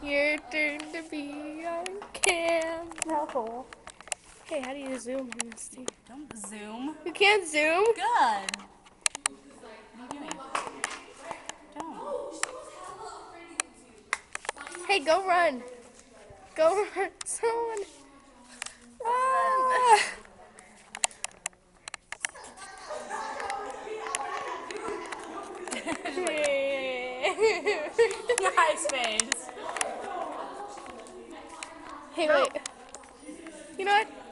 Your turn to be on cam. No. Hey, how do you zoom in this thing? Don't zoom. You can't zoom? Good. What are you doing? Don't. Hey, go run. Go run. Someone. Run. Nice face. Hey, wait. You know what?